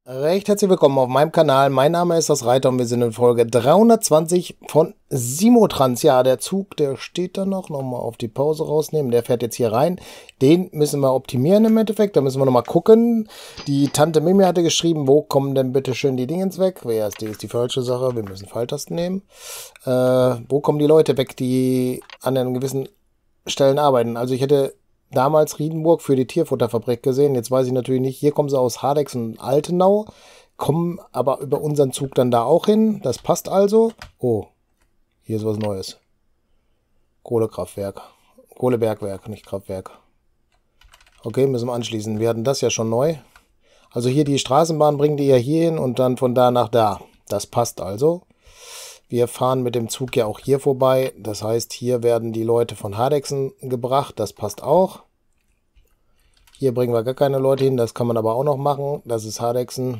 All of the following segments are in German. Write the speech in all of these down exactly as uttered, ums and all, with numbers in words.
Recht herzlich willkommen auf meinem Kanal. Mein Name ist das Reiter und wir sind in Folge dreihundertzwanzig von Simotrans. Ja, der Zug, der steht da noch. Nochmal auf die Pause rausnehmen. Der fährt jetzt hier rein. Den müssen wir optimieren im Endeffekt. Da müssen wir nochmal gucken. Die Tante Mimi hatte geschrieben, wo kommen denn bitte schön die Dingens weg? Wer ist die? Ist die falsche Sache. Wir müssen Pfeiltasten nehmen. Äh, wo kommen die Leute weg, die an einem gewissen Stellen arbeiten? Also ich hätte damals Riedenburg für die Tierfutterfabrik gesehen. Jetzt weiß ich natürlich nicht, hier kommen sie aus Hardex und Altenau, kommen aber über unseren Zug dann da auch hin. Das passt also. Oh, hier ist was Neues. Kohlekraftwerk. Kohlebergwerk, nicht Kraftwerk. Okay, müssen wir anschließen. Wir hatten das ja schon neu. Also hier die Straßenbahn bringen die ja hier hin und dann von da nach da. Das passt also. Wir fahren mit dem Zug ja auch hier vorbei. Das heißt, hier werden die Leute von Hardexen gebracht. Das passt auch. Hier bringen wir gar keine Leute hin. Das kann man aber auch noch machen. Das ist Hardexen.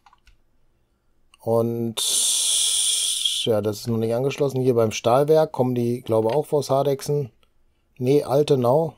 Und ja, das ist noch nicht angeschlossen. Hier beim Stahlwerk kommen die, glaube ich, auch aus Hardexen. Nee, Altenau.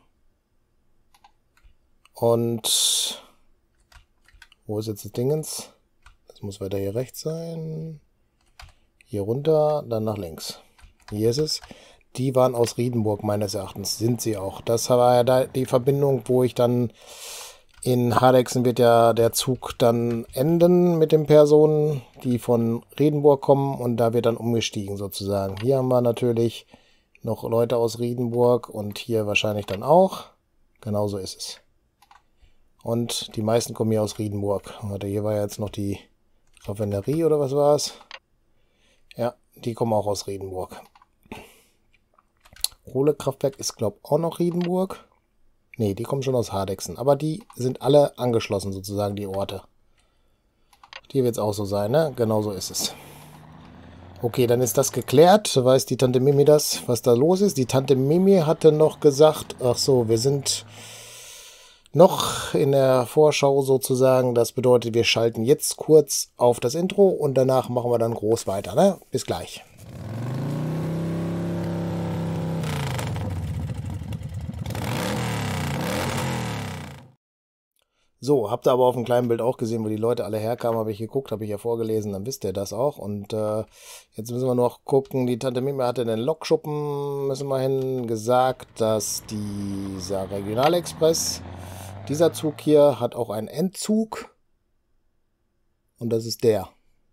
Und wo ist jetzt das Dingens? Das muss weiter hier rechts sein. Hier runter, dann nach links. Hier ist es. Die waren aus Riedenburg, meines Erachtens. Sind sie auch. Das war ja da die Verbindung, wo ich dann in Hardexen wird ja der Zug dann enden mit den Personen, die von Riedenburg kommen. Und da wird dann umgestiegen sozusagen. Hier haben wir natürlich noch Leute aus Riedenburg und hier wahrscheinlich dann auch. Genauso ist es. Und die meisten kommen hier aus Riedenburg. Warte, hier war ja jetzt noch die Raffinerie oder was war es? Ja, die kommen auch aus Riedenburg. Kohlekraftwerk ist, glaube ich, auch noch Riedenburg. Ne, die kommen schon aus Hardexen. Aber die sind alle angeschlossen, sozusagen, die Orte. Hier wird es auch so sein, ne? Genau so ist es. Okay, dann ist das geklärt. Weiß die Tante Mimi das, was da los ist? Die Tante Mimi hatte noch gesagt, ach so, wir sind noch in der Vorschau sozusagen. Das bedeutet, wir schalten jetzt kurz auf das Intro und danach machen wir dann groß weiter. Ne? Bis gleich. So, habt ihr aber auf dem kleinen Bild auch gesehen, wo die Leute alle herkamen, habe ich geguckt, habe ich ja vorgelesen, dann wisst ihr das auch. Und äh, jetzt müssen wir noch gucken, die Tante Mimi hatte den Lokschuppen, müssen wir hin, gesagt, dass dieser Regionalexpress, dieser Zug hier hat auch einen Endzug und das ist der.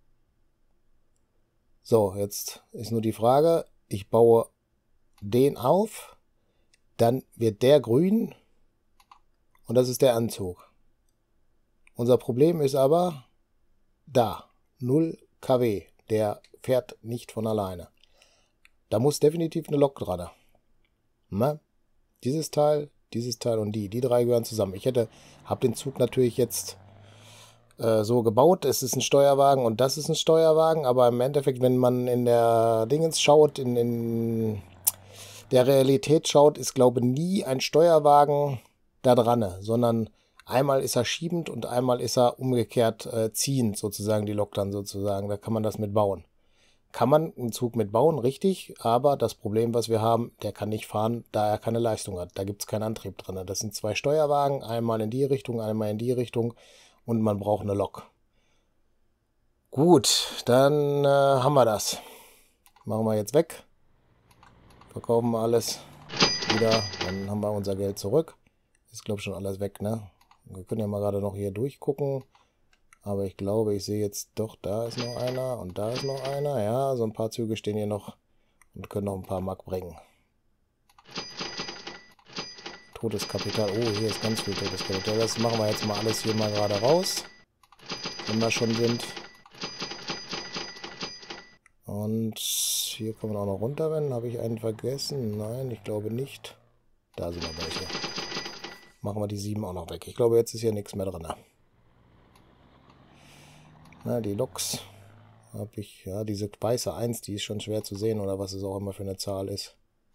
So, jetzt ist nur die Frage, ich baue den auf, dann wird der grün und das ist der Anzug. Unser Problem ist aber da, null Kilowatt, der fährt nicht von alleine. Da muss definitiv eine Lok dran. Na? Dieses Teil, dieses Teil und die, die drei gehören zusammen. Ich hätte, habe den Zug natürlich jetzt äh, so gebaut. Es ist ein Steuerwagen und das ist ein Steuerwagen, aber im Endeffekt, wenn man in der Dingens schaut, in, in der Realität schaut, ist, glaube ich, nie ein Steuerwagen da dran, sondern einmal ist er schiebend und einmal ist er umgekehrt äh, ziehend, sozusagen, die Lok dann sozusagen. Da kann man das mit bauen. Kann man einen Zug mit bauen, richtig, aber das Problem, was wir haben, der kann nicht fahren, da er keine Leistung hat. Da gibt es keinen Antrieb drin. Das sind zwei Steuerwagen, einmal in die Richtung, einmal in die Richtung und man braucht eine Lok. Gut, dann äh, haben wir das. Machen wir jetzt weg. Verkaufen wir alles wieder, dann haben wir unser Geld zurück. Ist, glaube ich, schon alles weg, ne? Wir können ja mal gerade noch hier durchgucken. Aber ich glaube, ich sehe jetzt doch, da ist noch einer und da ist noch einer. Ja, so ein paar Züge stehen hier noch und können noch ein paar Mark bringen. Totes Kapital. Oh, hier ist ganz viel totes Kapital. Das machen wir jetzt mal alles hier mal gerade raus. Wenn wir schon sind. Und hier kommen wir auch noch runter, wenn. Habe ich einen vergessen? Nein, ich glaube nicht. Da sind noch welche. Machen wir die sieben auch noch weg. Ich glaube, jetzt ist hier nichts mehr drin. Na, die Loks habe ich, ja, diese weiße eins, die ist schon schwer zu sehen oder was es auch immer für eine Zahl ist.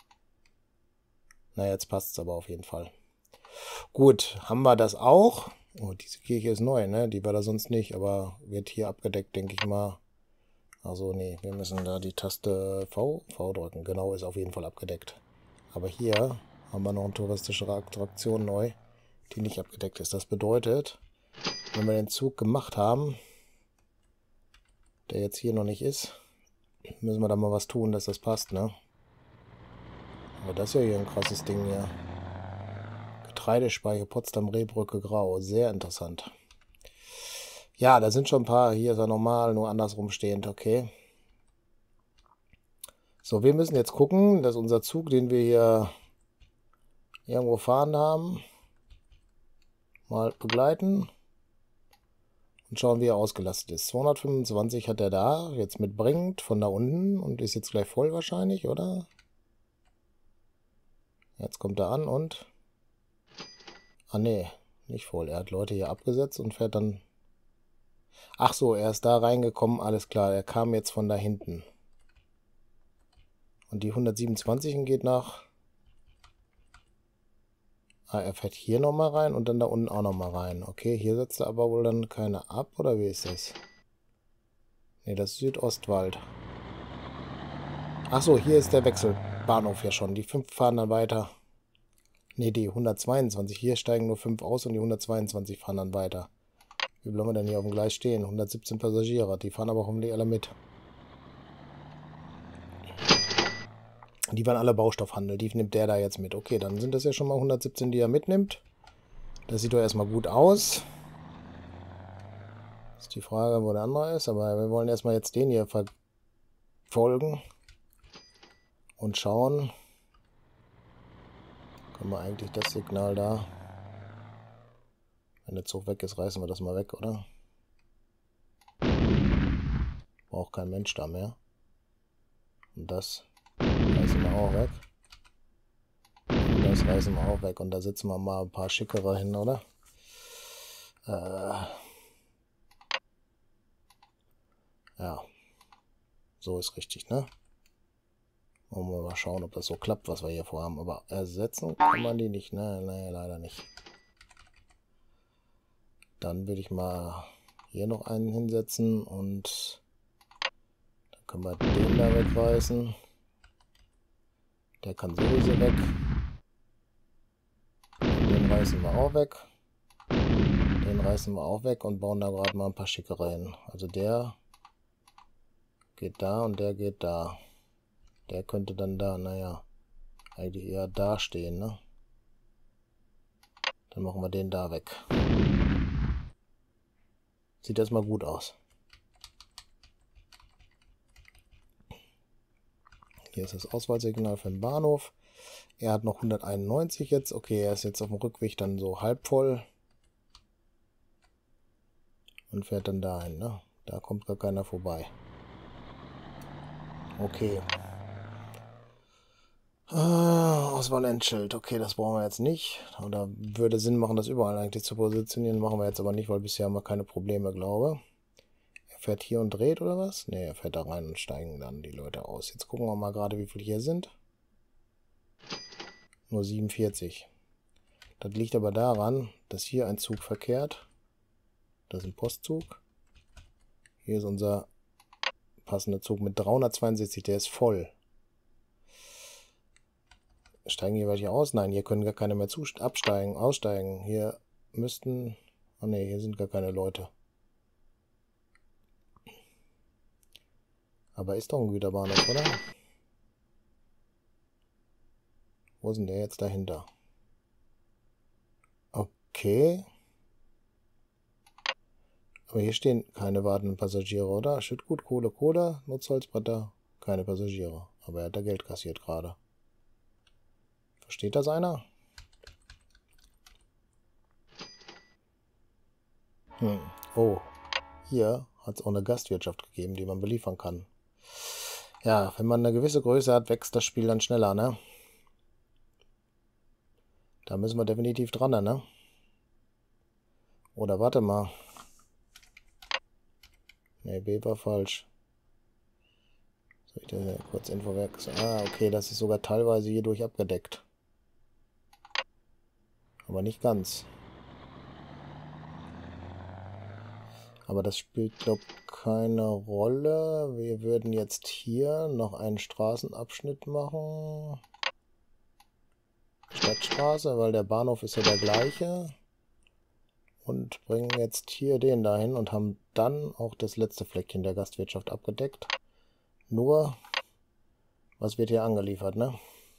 Na, jetzt passt es aber auf jeden Fall. Gut, haben wir das auch. Oh, diese Kirche ist neu, ne? Die war da sonst nicht, aber wird hier abgedeckt, denke ich mal. Also, nee, wir müssen da die Taste V, V drücken. Genau, ist auf jeden Fall abgedeckt. Aber hier haben wir noch eine touristische Attraktion neu, die nicht abgedeckt ist. Das bedeutet, Wenn wir den Zug gemacht haben, der jetzt hier noch nicht ist, müssen wir da mal was tun, dass das passt, ne? Aber das ist ja hier ein krasses Ding hier. Getreidespeicher Potsdam-Rehbrücke Grau. Sehr interessant. Ja, da sind schon ein paar. Hier ist er normal, nur andersrum stehend. Okay. So, wir müssen jetzt gucken, dass unser Zug, den wir hier irgendwo fahren haben, mal begleiten und schauen, wie er ausgelastet ist. zweihundertfünfundzwanzig hat er da, jetzt mitbringt von da unten und ist jetzt gleich voll wahrscheinlich, oder? Jetzt kommt er an und... Ah, nee, nicht voll. Er hat Leute hier abgesetzt und fährt dann... Ach so, er ist da reingekommen, alles klar. Er kam jetzt von da hinten. Und die hundertsiebenundzwanzig geht nach... Ah, er fährt hier nochmal rein und dann da unten auch nochmal rein. Okay, hier setzt er aber wohl dann keine ab, oder wie ist das? Ne, das ist Südostwald. Ach so, hier ist der Wechselbahnhof ja schon. Die fünf fahren dann weiter. Ne, die hundertzweiundzwanzig. Hier steigen nur fünf aus und die hundertzweiundzwanzig fahren dann weiter. Wie bleiben wir denn hier auf dem Gleis stehen? hundertsiebzehn Passagiere. Die fahren aber hoffentlich alle mit. Die waren alle Baustoffhandel. Die nimmt der da jetzt mit. Okay, dann sind das ja schon mal hundertsiebzehn, die er mitnimmt. Das sieht doch erstmal gut aus. Das ist die Frage, wo der andere ist. Aber wir wollen erstmal jetzt den hier verfolgen. Und schauen. Können wir eigentlich das Signal da... Wenn der Zug weg ist, reißen wir das mal weg, oder? Braucht kein Mensch da mehr. Und das reißen wir auch weg. Und das reißen wir auch weg. Und da sitzen wir mal ein paar schickere hin, oder? Äh ja. So ist richtig, ne? Wollen wir mal schauen, ob das so klappt, was wir hier vorhaben. Aber ersetzen kann man die nicht, ne? Nee, leider nicht. Dann würde ich mal hier noch einen hinsetzen und dann können wir den da wegreißen. Der kann sowieso weg. Und den reißen wir auch weg. Den reißen wir auch weg und bauen da gerade mal ein paar schickere hin. Also der geht da und der geht da. Der könnte dann da, naja, eigentlich eher da stehen, ne? Dann machen wir den da weg. Sieht erstmal gut aus. Hier ist das Auswahlsignal für den Bahnhof. Er hat noch hunderteinundneunzig jetzt. Okay, er ist jetzt auf dem Rückweg dann so halb voll. Und fährt dann dahin, ne? Da kommt gar keiner vorbei. Okay. Ah, Auswahlentscheid. Okay, das brauchen wir jetzt nicht. Oder würde Sinn machen, das überall eigentlich zu positionieren. Machen wir jetzt aber nicht, weil bisher haben wir keine Probleme, glaube ich. Er fährt hier und dreht, oder was? Ne, er fährt da rein und steigen dann die Leute aus. Jetzt gucken wir mal gerade, wie viele hier sind. Nur siebenundvierzig. Das liegt aber daran, dass hier ein Zug verkehrt. Das ist ein Postzug. Hier ist unser passender Zug mit dreihundertzweiundsechzig. Der ist voll. Steigen hier welche aus? Nein, hier können gar keine mehr absteigen, aussteigen. Hier müssten... Oh ne, hier sind gar keine Leute. Aber ist doch ein Güterbahnhof, oder? Wo ist denn der jetzt dahinter? Okay. Aber hier stehen keine wartenden Passagiere, oder? Schüttgut, Kohle, Kohle, Nutzholzbretter, keine Passagiere. Aber er hat da Geld kassiert gerade. Versteht das einer? Hm. Oh, hier hat es auch eine Gastwirtschaft gegeben, die man beliefern kann. Ja, wenn man eine gewisse Größe hat, wächst das Spiel dann schneller, ne? Da müssen wir definitiv dran, ne? Oder warte mal. Ne, B war falsch. Soll ich da kurz Info weg? Ah, okay, das ist sogar teilweise hierdurch abgedeckt. Aber nicht ganz. Aber das spielt, glaube ich, keine Rolle. Wir würden jetzt hier noch einen Straßenabschnitt machen. Stadtstraße, weil der Bahnhof ist ja der gleiche. und bringen jetzt hier den dahin und haben dann auch das letzte Fleckchen der Gastwirtschaft abgedeckt. Nur, was wird hier angeliefert, ne?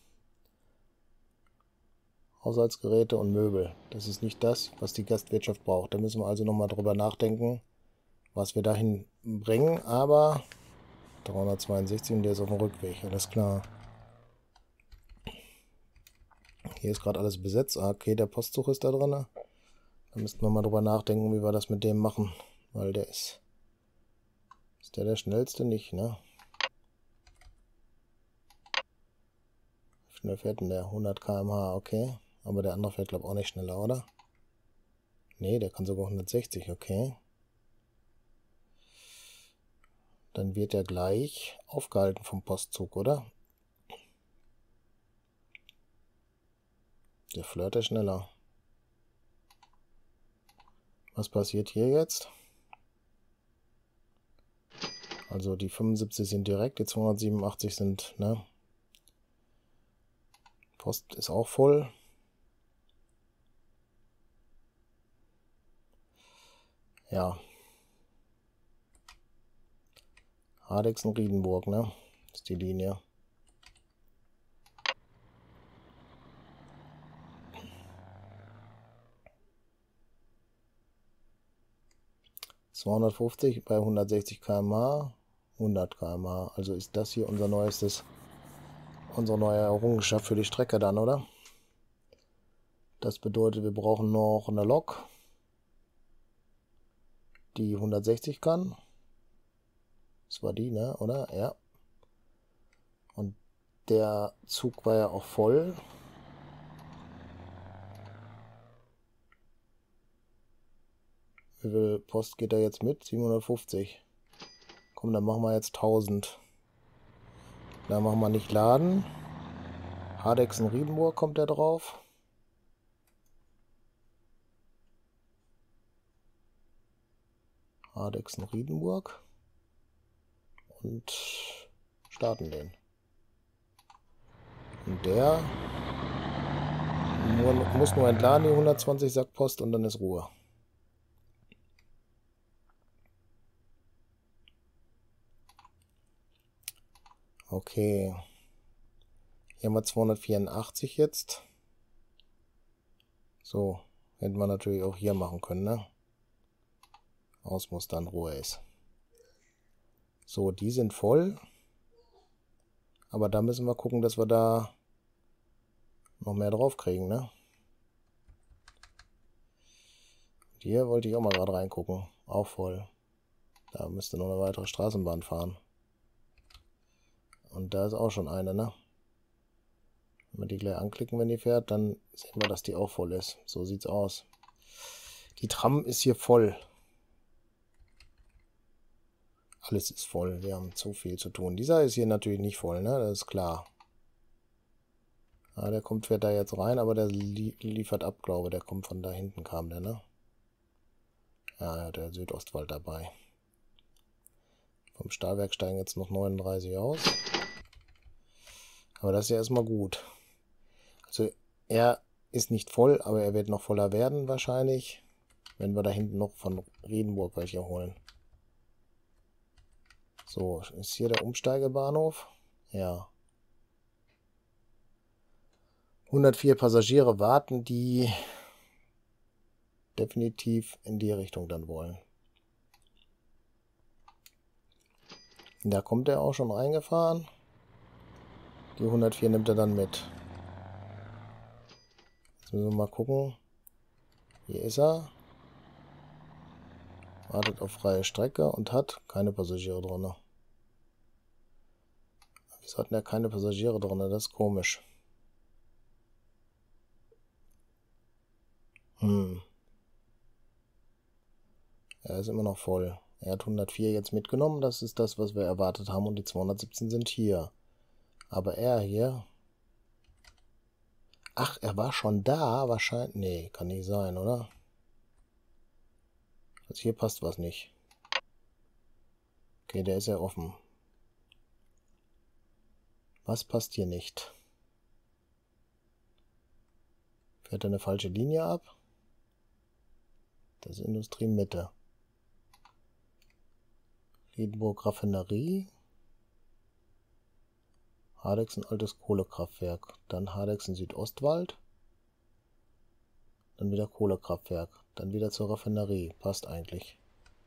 Haushaltsgeräte und Möbel. Das ist nicht das, was die Gastwirtschaft braucht. Da müssen wir also nochmal drüber nachdenken, was wir dahin bringen. Aber dreihundertzweiundsechzig und der ist auf dem Rückweg, alles klar. Hier ist gerade alles besetzt. Ah, okay, der Postzug ist da drin. Da müssten wir mal drüber nachdenken, wie wir das mit dem machen. Weil der ist... Ist der der schnellste? Nicht, ne? Wie schnell fährt denn der? hundert Kilometer pro Stunde, okay. Aber der andere fährt, glaube ich, auch nicht schneller, oder? Nee, der kann sogar hundertsechzig, okay. Dann wird er gleich aufgehalten vom Postzug, oder? Der Flirt ist schneller. Was passiert hier jetzt? Also die fünfundsiebzig sind direkt, die zweihundertsiebenundachtzig sind, ne? Post ist auch voll. Ja. Hardegsen-Riedenburg, ne? Das ist die Linie. zweihundertfünfzig bei hundertsechzig Kilometer pro Stunde, hundert Kilometer pro Stunde. Also ist das hier unser neuestes, unsere neue Errungenschaft für die Strecke dann, oder? Das bedeutet, wir brauchen noch eine Lok, die hundertsechzig kann. Das war die, ne? Oder? Ja. Und der Zug war ja auch voll. Wie viel Post geht da jetzt mit? siebenhundertfünfzig. Komm, dann machen wir jetzt tausend. Da machen wir nicht laden. Hardegsen-Riedenburg kommt der drauf. Hardegsen-Riedenburg. Und starten den. Und der muss nur entladen, die hundertzwanzig Sack Post, und dann ist Ruhe. Okay. Hier haben wir zweihundertvierundachtzig jetzt. So, hätten wir natürlich auch hier machen können, ne? Aus muss dann Ruhe ist. So, die sind voll. Aber da müssen wir gucken, dass wir da noch mehr drauf kriegen, ne? Und hier wollte ich auch mal gerade reingucken. Auch voll. Da müsste noch eine weitere Straßenbahn fahren. Und da ist auch schon eine, ne? Wenn wir die gleich anklicken, wenn die fährt, dann sehen wir, dass die auch voll ist. So sieht's aus. Die Tram ist hier voll. Alles ist voll. Wir haben zu viel zu tun. Dieser ist hier natürlich nicht voll, ne? Das ist klar. Ja, der kommt, fährt da jetzt rein, aber der lie liefert ab, glaube ich. Der kommt von da hinten, kam der, ne? Ja, der Südostwald dabei. Vom Stahlwerk steigen jetzt noch neununddreißig aus. Aber das ist ja erstmal gut. Also er ist nicht voll, aber er wird noch voller werden wahrscheinlich, wenn wir da hinten noch von Riedenburg welche holen. So, ist hier der Umsteigebahnhof? Ja. hundertvier Passagiere warten, die definitiv in die Richtung dann wollen. Da kommt er auch schon reingefahren. Die hundertvier nimmt er dann mit. Jetzt müssen wir mal gucken. Hier ist er. Wartet auf freie Strecke und hat keine Passagiere drin. Wieso hatten er keine Passagiere drin? Das ist komisch. Hm. Er ist immer noch voll. Er hat hundertvier jetzt mitgenommen. Das ist das, was wir erwartet haben. Und die zweihundertsiebzehn sind hier. Aber er hier... Ach, er war schon da? Wahrscheinlich... Nee, kann nicht sein, oder? Also hier passt was nicht. Okay, der ist ja offen. Was passt hier nicht? Fährt er eine falsche Linie ab? Das ist Industriemitte. Riedenburg Raffinerie. Hardegsen altes Kohlekraftwerk. Dann Hardegsen Südostwald. Dann wieder Kohlekraftwerk. Dann wieder zur Raffinerie. Passt eigentlich.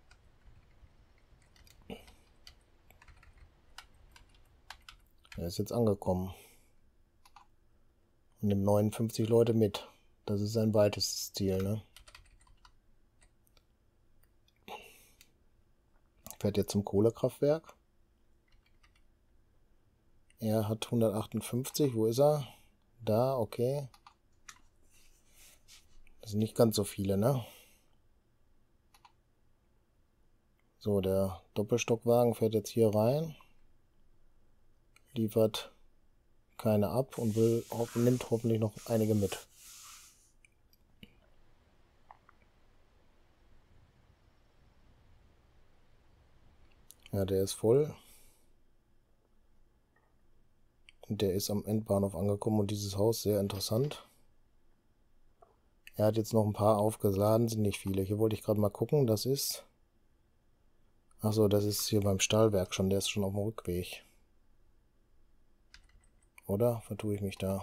Er ist jetzt angekommen. Und nimmt neunundfünfzig Leute mit. Das ist sein weitestes Ziel, ne? Fährt jetzt zum Kohlekraftwerk. Er hat hundertachtundfünfzig. Wo ist er? Da, okay. Das sind nicht ganz so viele, ne? So, der Doppelstockwagen fährt jetzt hier rein. Liefert keine ab und will, nimmt hoffentlich noch einige mit. Ja, der ist voll. Und der ist am Endbahnhof angekommen und dieses Haus sehr interessant. Er hat jetzt noch ein paar aufgeladen, sind nicht viele. Hier wollte ich gerade mal gucken, das ist... Achso, das ist hier beim Stahlwerk schon, der ist schon auf dem Rückweg. Oder? Vertue ich mich da?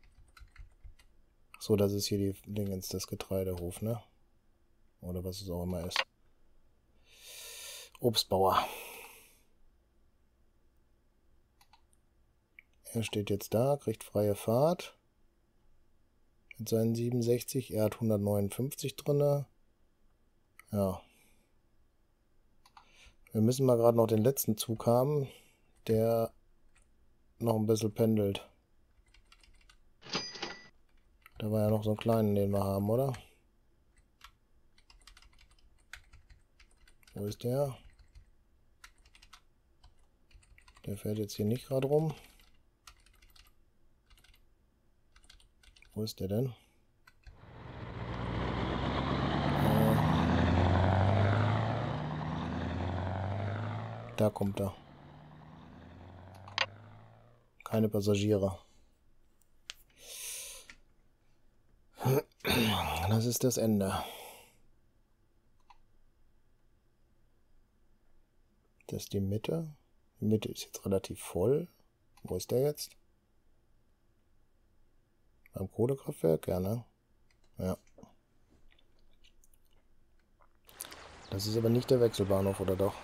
So, das ist hier die Dingens, das Getreidehof, ne? Oder was es auch immer ist. Obstbauer. Er steht jetzt da, kriegt freie Fahrt. Mit seinen siebenundsechzig. Er hat hundertneunundfünfzig drin. Ja. Wir müssen mal gerade noch den letzten Zug haben, der noch ein bisschen pendelt. Da war ja noch so ein kleinen, den wir haben, oder? Wo ist der? Der fährt jetzt hier nicht gerade rum. Wo ist der denn? Äh, da kommt er. Keine Passagiere. Das ist das Ende. Das ist die Mitte. Die Mitte ist jetzt relativ voll. Wo ist der jetzt? Beim Kohlekraftwerk? Ja, ne? Ja. Das ist aber nicht der Wechselbahnhof, oder doch?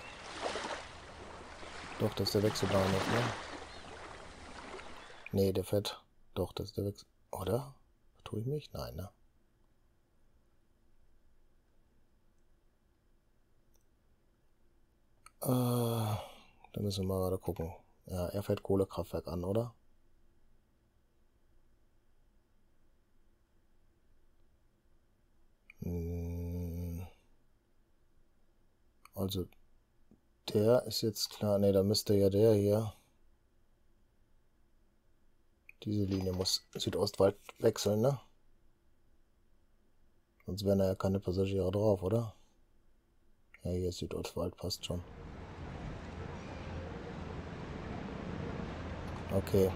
Doch, das ist der Wechselbahnhof, ne? Nee, der fährt... Doch, das ist der Wechsel... Oder? Tue ich mich? Nein, ne? Äh, da müssen wir mal gerade gucken. Ja, er fährt Kohlekraftwerk an, oder? Hm. Also, der ist jetzt klar. Ne, da müsste ja der hier. Diese Linie muss Südostwald wechseln, ne? Sonst wären da ja keine Passagiere drauf, oder? Ja, hier ist Südostwald, passt schon. Okay.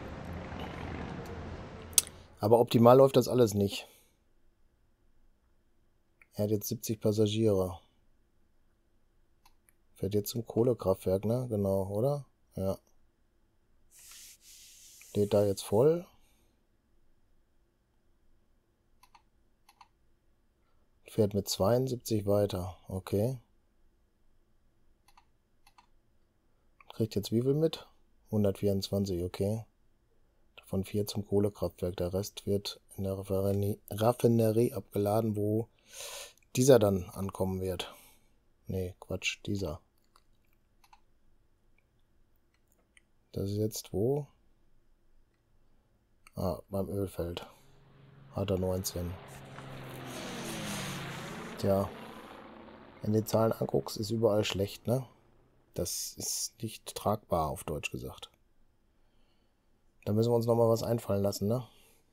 Aber optimal läuft das alles nicht. Er hat jetzt siebzig Passagiere. Fährt jetzt zum Kohlekraftwerk, ne? Genau, oder? Ja. Lädt da jetzt voll. Fährt mit zweiundsiebzig weiter. Okay. Kriegt jetzt wie viel mit? hundertvierundzwanzig, okay. Davon vier zum Kohlekraftwerk. Der Rest wird in der Raffinerie, Raffinerie abgeladen, wo dieser dann ankommen wird. Nee, Quatsch, dieser. Das ist jetzt wo? Ah, beim Ölfeld. Hat er neunzehn. Tja, wenn du die Zahlen anguckst, ist überall schlecht, ne? Das ist nicht tragbar, auf Deutsch gesagt. Da müssen wir uns nochmal was einfallen lassen, ne?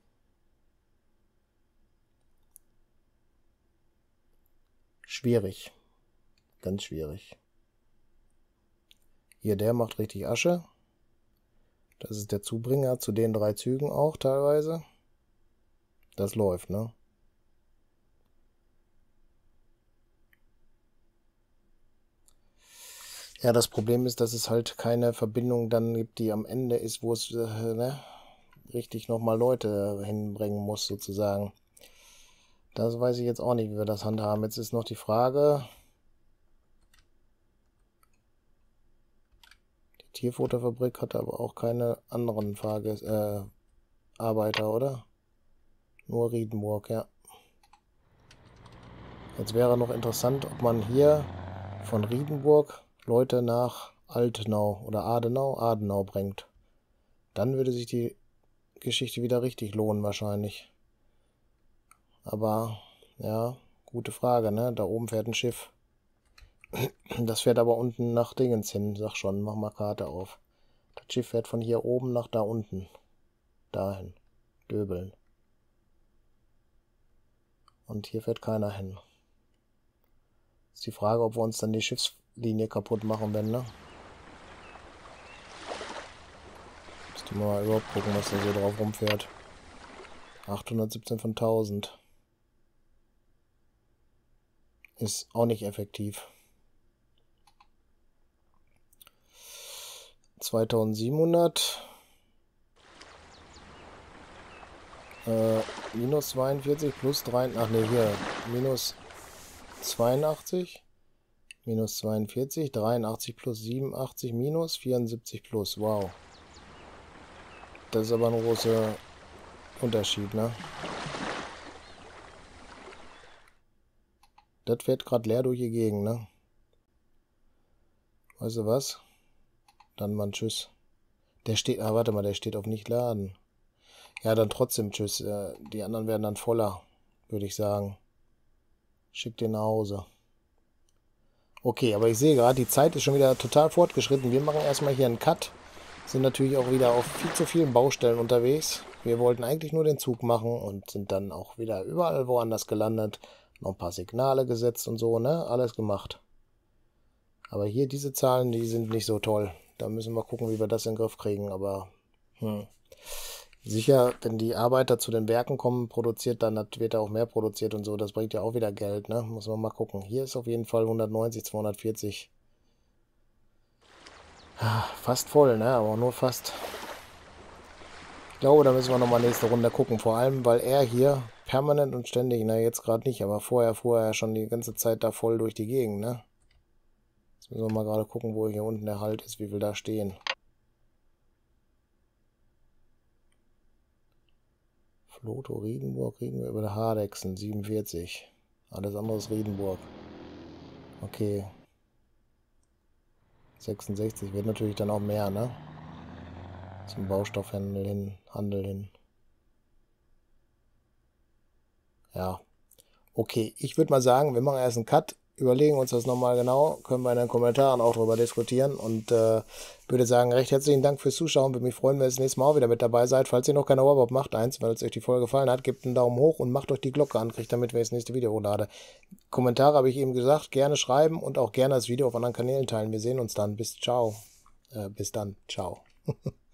Schwierig. Ganz schwierig. Hier, der macht richtig Asche. Das ist der Zubringer zu den drei Zügen auch teilweise. Das läuft, ne? Ja, das Problem ist, dass es halt keine Verbindung dann gibt, die am Ende ist, wo es äh, ne, richtig nochmal Leute hinbringen muss, sozusagen. Das weiß ich jetzt auch nicht, wie wir das handhaben. Jetzt ist noch die Frage... Die Tierfutterfabrik hat aber auch keine anderen Fahrgäste, äh, Arbeiter, oder? Nur Riedenburg, ja. Jetzt wäre noch interessant, ob man hier von Riedenburg Leute nach Altenau oder Adenau, Adenau bringt. Dann würde sich die Geschichte wieder richtig lohnen wahrscheinlich. Aber, ja, gute Frage, ne? Da oben fährt ein Schiff. Das fährt aber unten nach Dingens hin, sag schon, mach mal Karte auf. Das Schiff fährt von hier oben nach da unten. Dahin. Döbeln. Und hier fährt keiner hin. Ist die Frage, ob wir uns dann die Schiffslinie kaputt machen werden, ne? Müsste mal überhaupt gucken, was da so drauf rumfährt. achthundertsiebzehn von tausend. Ist auch nicht effektiv. zweitausendsiebenhundert. Äh, minus zweiundvierzig plus drei. Ach ne, hier. Minus zweiundachtzig. Minus zweiundvierzig. dreiundachtzig plus siebenundachtzig. Minus vierundsiebzig plus. Wow. Das ist aber ein großer Unterschied, ne? Das fährt gerade leer durch die Gegend, ne? Weißt du was? Dann mal ein Tschüss. Der steht, ah, warte mal, der steht auf nicht laden. Ja, dann trotzdem Tschüss. Die anderen werden dann voller, würde ich sagen. Schick den nach Hause. Okay, aber ich sehe gerade, die Zeit ist schon wieder total fortgeschritten. Wir machen erstmal hier einen Cut. Sind natürlich auch wieder auf viel zu vielen Baustellen unterwegs. Wir wollten eigentlich nur den Zug machen und sind dann auch wieder überall woanders gelandet. Noch ein paar Signale gesetzt und so, ne? Alles gemacht. Aber hier diese Zahlen, die sind nicht so toll. Da müssen wir gucken, wie wir das in den Griff kriegen. Aber hm. Sicher, wenn die Arbeiter zu den Werken kommen, produziert, dann wird da auch mehr produziert und so. Das bringt ja auch wieder Geld, ne? Muss man mal gucken. Hier ist auf jeden Fall hundertneunzig, zweihundertvierzig. Fast voll, ne? Aber nur fast. Ich glaube, da müssen wir nochmal nächste Runde gucken. Vor allem, weil er hier permanent und ständig, na jetzt gerade nicht, aber vorher fuhr er schon die ganze Zeit da voll durch die Gegend, ne? Jetzt müssen wir mal gerade gucken, wo hier unten der Halt ist, wie viel da stehen. Floto, Riedenburg, kriegen wir über der Hardexen, siebenundvierzig. Alles andere ist Riedenburg. Okay. sechsundsechzig wird natürlich dann auch mehr, ne? Zum Baustoffhandel hin, Handel hin. Ja. Okay, ich würde mal sagen, wir machen erst einen Cut, überlegen uns das nochmal genau, können wir in den Kommentaren auch drüber diskutieren und äh, würde sagen, recht herzlichen Dank fürs Zuschauen. Würde mich freuen, wenn ihr das nächste Mal auch wieder mit dabei seid. Falls ihr noch keine Warp-Up macht, eins, weil es euch die Folge gefallen hat, gebt einen Daumen hoch und macht euch die Glocke an, kriegt damit, wenn ich das nächste Video hochlade. Kommentare habe ich eben gesagt, gerne schreiben und auch gerne das Video auf anderen Kanälen teilen. Wir sehen uns dann. Bis ciao. Äh, bis dann. Ciao.